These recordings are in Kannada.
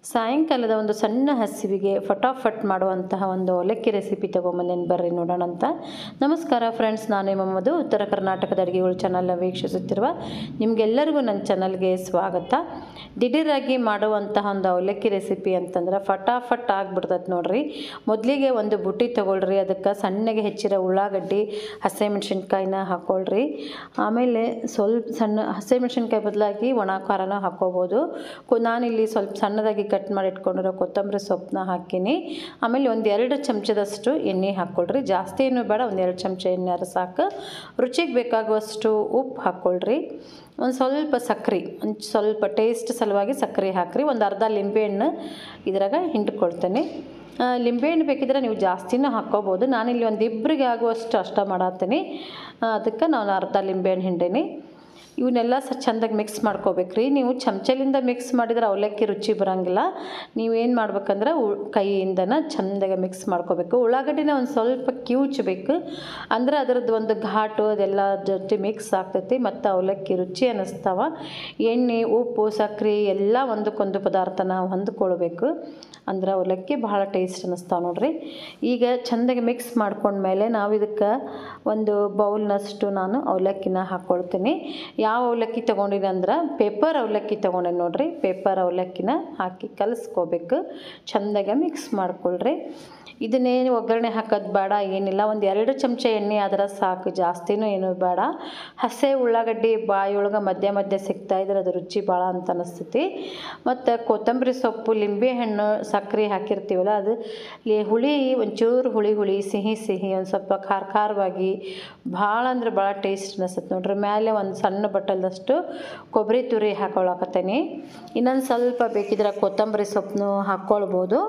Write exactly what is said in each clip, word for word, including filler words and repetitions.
ಸಾಯಂಕಾಲದ ಒಂದು ಸಣ್ಣ ಹಸಿವಿಗೆ ಫಟಾಫಟ್ ಮಾಡುವಂತಹ ಒಂದು ಅವಲಕ್ಕಿ ರೆಸಿಪಿ ತೊಗೊಂಬಂದೇನು ಬರ್ರಿ ನೋಡೋಣ ಅಂತ. ನಮಸ್ಕಾರ ಫ್ರೆಂಡ್ಸ್, ನಾನು ಮಮ್ಮದು ಉತ್ತರ ಕರ್ನಾಟಕದ ಅಡುಗೆಗಳು ಚಾನಲ್ನ ವೀಕ್ಷಿಸುತ್ತಿರುವ ನಿಮಗೆಲ್ಲರಿಗೂ ನನ್ನ ಚಾನಲ್ಗೆ ಸ್ವಾಗತ. ದಿಢೀರಾಗಿ ಮಾಡುವಂತಹ ಒಂದು ಅವಲಕ್ಕಿ ರೆಸಿಪಿ ಅಂತಂದ್ರೆ ಫಟಾಫಟ್ ಆಗಿಬಿಡ್ತೈತೆ ನೋಡ್ರಿ. ಮೊದಲಿಗೆ ಒಂದು ಬುಟ್ಟಿ ತೊಗೊಳ್ರಿ, ಅದಕ್ಕೆ ಸಣ್ಣಗೆ ಹೆಚ್ಚಿರೋ ಉಳ್ಳಾಗಡ್ಡಿ ಹಸಿಮೆಣ್ಸಿನ್ಕಾಯಿನ ಹಾಕ್ಕೊಳ್ರಿ. ಆಮೇಲೆ ಸ್ವಲ್ಪ ಸಣ್ಣ ಹಸಿಮೆಣ್ಸಿನ್ಕಾಯಿ ಬದಲಾಗಿ ಒಣ ಖಾರನ ಹಾಕ್ಕೋಬೋದು. ನಾನಿಲ್ಲಿ ಸ್ವಲ್ಪ ಸಣ್ಣದಾಗಿ ಕಟ್ ಮಾಡಿ ಇಟ್ಕೊಂಡಿರೋ ಕೊತ್ತಂಬರಿ ಸೊಪ್ಪನ್ನ ಹಾಕಿನಿ. ಆಮೇಲೆ ಒಂದು ಎರಡು ಚಮಚದಷ್ಟು ಎಣ್ಣೆ ಹಾಕ್ಕೊಳ್ರಿ, ಜಾಸ್ತಿ ಏನು ಬೇಡ, ಒಂದು ಎರಡು ಚಮಚ ಎಣ್ಣೆ ಅರ ಸಾಕು. ರುಚಿಗೆ ಬೇಕಾಗುವಷ್ಟು ಉಪ್ಪು ಹಾಕ್ಕೊಳ್ರಿ. ಒಂದು ಸ್ವಲ್ಪ ಸಕ್ಕರೆ, ಒಂದು ಸ್ವಲ್ಪ ಟೇಸ್ಟ್ ಸಲುವಾಗಿ ಸಕ್ಕರೆ ಹಾಕ್ರಿ. ಒಂದು ಅರ್ಧ ಲಿಂಬೆಹಣ್ಣು ಇದ್ರಾಗ ಹಿಂಡ್ಕೊಳ್ತೇನೆ. ಲಿಂಬೆಹಣ್ಣು ಬೇಕಿದ್ರೆ ನೀವು ಜಾಸ್ತಿನೂ ಹಾಕ್ಕೋಬೋದು. ನಾನಿಲ್ಲಿ ಒಂದು ಇಬ್ಬರಿಗೆ ಆಗುವಷ್ಟು ಅಷ್ಟ ಮಾಡತ್ತೀನಿ, ಅದಕ್ಕೆ ನಾನು ಅರ್ಧ ಲಿಂಬೆಹಣ್ಣು ಹಿಂಡೇನಿ. ಇವನ್ನೆಲ್ಲ ಸ ಚೆಂದಾಗಿ ಮಿಕ್ಸ್ ಮಾಡ್ಕೋಬೇಕ್ರಿ. ನೀವು ಚಮಚಲಿಂದ ಮಿಕ್ಸ್ ಮಾಡಿದ್ರೆ ಅವಲಕ್ಕಿ ರುಚಿ ಬರೋಂಗಿಲ್ಲ. ನೀವೇನು ಮಾಡ್ಬೇಕಂದ್ರೆ ಉ ಕೈಯಿಂದನ ಚೆಂದಾಗಿ ಮಿಕ್ಸ್ ಮಾಡ್ಕೋಬೇಕು. ಉಳ್ಳಾಗಡ್ಡಿನ ಒಂದು ಸ್ವಲ್ಪ ಕಿವುಚಬೇಕು, ಅಂದ್ರೆ ಅದರದ್ದು ಒಂದು ಘಾಟು ಅದೆಲ್ಲ ಜೊತೆ ಮಿಕ್ಸ್ ಆಗ್ತೈತಿ ಮತ್ತು ಅವಲಕ್ಕಿ ರುಚಿ ಅನ್ನಿಸ್ತಾವ. ಎಣ್ಣೆ, ಉಪ್ಪು, ಸಕ್ಕರೆ ಎಲ್ಲ ಒಂದಕ್ಕೊಂದು ಪದಾರ್ಥನ ಹೊಂದ್ಕೊಳ್ಬೇಕು, ಅಂದ್ರೆ ಅವಲಕ್ಕಿ ಭಾಳ ಟೇಸ್ಟ್ ಅನ್ನಿಸ್ತಾವೆ ನೋಡ್ರಿ. ಈಗ ಚೆಂದಾಗಿ ಮಿಕ್ಸ್ ಮಾಡ್ಕೊಂಡ್ಮೇಲೆ ನಾವು ಇದಕ್ಕೆ ಒಂದು ಬೌಲ್ನಷ್ಟು ನಾನು ಅವಲಕ್ಕಿನ ಹಾಕ್ಕೊಳ್ತೀನಿ. ಯಾವ ಅವಲಕ್ಕಿ ತೊಗೊಂಡಿನಿ ಅಂದ್ರೆ ಪೇಪರ್ ಅವಲಕ್ಕಿ ತೊಗೊಂಡೆ ನೋಡ್ರಿ. ಪೇಪರ್ ಅವಲಕ್ಕಿನ ಹಾಕಿ ಕಲಿಸ್ಕೋಬೇಕು, ಚೆಂದಾಗೆ ಮಿಕ್ಸ್ ಮಾಡ್ಕೊಳ್ರಿ. ಇದನ್ನೇನು ಒಗ್ಗರಣೆ ಹಾಕೋದು ಬೇಡ, ಏನಿಲ್ಲ. ಒಂದು ಎರಡು ಚಮಚ ಎಣ್ಣೆ ಆದ್ರೆ ಸಾಕು, ಜಾಸ್ತಿನೂ ಏನೂ ಬೇಡ. ಹಸೆ ಉಳ್ಳಾಗಡ್ಡಿ ಬಾಯೊಳಗೆ ಮಧ್ಯ ಮಧ್ಯ ಸಿಗ್ತಾಯಿದ್ರೆ ಅದು ರುಚಿ ಭಾಳ ಅಂತ ಅನಿಸ್ತೈತಿ. ಮತ್ತು ಕೊತ್ತಂಬರಿ ಸೊಪ್ಪು, ಲಿಂಬೆಹಣ್ಣು, ಸಕ್ಕರೆ ಹಾಕಿರ್ತೀವಲ್ಲ, ಅದು ಹುಳಿ ಒಂಚೂರು ಹುಳಿ ಹುಳಿ ಸಿಹಿ ಸಿಹಿ ಒಂದು ಸ್ವಲ್ಪ ಖಾರ ಖಾರವಾಗಿ ಭಾಳ ಅಂದ್ರೆ ಭಾಳ ಟೇಸ್ಟ್ ಅನಿಸ್ತೈತೆ ನೋಡ್ರಿ. ಮೇಲೆ ಒಂದು ಸಣ್ಣ ಬಟ್ಟಲ್ದಷ್ಟು ಕೊಬ್ಬರಿ ತುರಿ ಹಾಕೊಳಕತ್ತೀನಿ. ಇನ್ನೊಂದು ಸ್ವಲ್ಪ ಬೇಕಿದ್ರೆ ಕೊತ್ತಂಬರಿ ಸೊಪ್ಪನ್ನು ಹಾಕ್ಕೊಳ್ಬೋದು.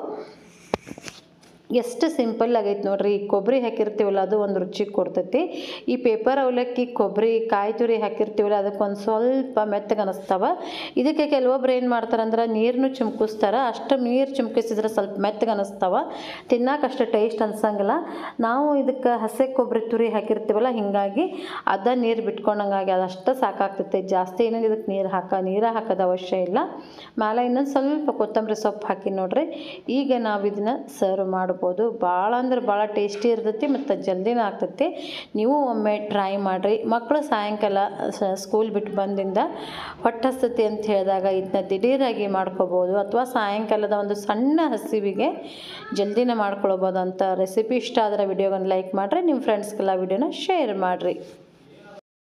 ಎಷ್ಟು ಸಿಂಪಲ್ ಆಗೈತೆ ನೋಡ್ರಿ. ಈ ಕೊಬ್ಬರಿ ಹಾಕಿರ್ತೀವಲ್ಲ ಅದು ಒಂದು ರುಚಿ ಕೊಡ್ತೈತಿ. ಈ ಪೇಪರ್ ಅವಲಕ್ಕಿ ಕೊಬ್ಬರಿ ಕಾಯಿ ತುರಿ ಹಾಕಿರ್ತೀವಲ್ಲ ಅದಕ್ಕೊಂದು ಸ್ವಲ್ಪ ಮೆತ್ತಗೆ ಅನ್ನಿಸ್ತಾವೆ. ಇದಕ್ಕೆ ಕೆಲವೊಬ್ರು ಏನು ಮಾಡ್ತಾರಂದ್ರೆ ನೀರನ್ನು ಚುಮ್ಕಿಸ್ತಾರೆ. ಅಷ್ಟು ನೀರು ಚುಮ್ಕಿಸಿದ್ರೆ ಸ್ವಲ್ಪ ಮೆತ್ತಗೆ ಅನ್ನಿಸ್ತಾವೆ, ತಿನ್ನೋಕೆ ಅಷ್ಟು ಟೇಸ್ಟ್ ಅನ್ಸಂಗಿಲ್ಲ. ನಾವು ಇದಕ್ಕೆ ಹಸಿ ಕೊಬ್ಬರಿ ತುರಿ ಹಾಕಿರ್ತೀವಲ್ಲ, ಹೀಗಾಗಿ ಅದ ನೀರು ಬಿಟ್ಕೊಂಡಂಗಾಗಿ ಅದಷ್ಟು ಸಾಕಾಗ್ತೈತೆ. ಜಾಸ್ತಿ ಏನೇನು ಇದಕ್ಕೆ ನೀರು ಹಾಕ ನೀರು ಹಾಕೋದು ಅವಶ್ಯ ಇಲ್ಲ. ಮೇಲೆ ಇನ್ನೊಂದು ಸ್ವಲ್ಪ ಕೊತ್ತಂಬರಿ ಸೊಪ್ಪು ಹಾಕಿ ನೋಡ್ರಿ. ಈಗ ನಾವು ಇದನ್ನು ಸರ್ವ್ ಮಾಡ್ಬೋದು. ಭಾಳ ಅಂದ್ರೆ ಭಾಳ ಟೇಸ್ಟಿ ಇರ್ತೈತಿ ಮತ್ತು ಜಲ್ದಿನೂ ಆಗ್ತೈತಿ. ನೀವು ಒಮ್ಮೆ ಟ್ರೈ ಮಾಡಿರಿ. ಮಕ್ಕಳು ಸಾಯಂಕಾಲ ಸ್ಕೂಲ್ ಬಿಟ್ಟು ಬಂದಿಂದ ಹೊಟ್ಟೆ ಹಸ್ತೈತಿ ಅಂತ ಹೇಳಿದಾಗ ಇದನ್ನ ದಿಢೀರಾಗಿ ಮಾಡ್ಕೋಬೋದು, ಅಥವಾ ಸಾಯಂಕಾಲದ ಒಂದು ಸಣ್ಣ ಹಸಿವಿಗೆ ಜಲ್ದಿನ ಮಾಡ್ಕೊಳ್ಬೋದು ಅಂತ ರೆಸಿಪಿ ಇಷ್ಟ ಆದರೆ ವಿಡಿಯೋಗನ್ನು ಲೈಕ್ ಮಾಡಿರಿ. ನಿಮ್ಮ ಫ್ರೆಂಡ್ಸ್ಗೆಲ್ಲ ವಿಡಿಯೋನ ಶೇರ್ ಮಾಡಿರಿ.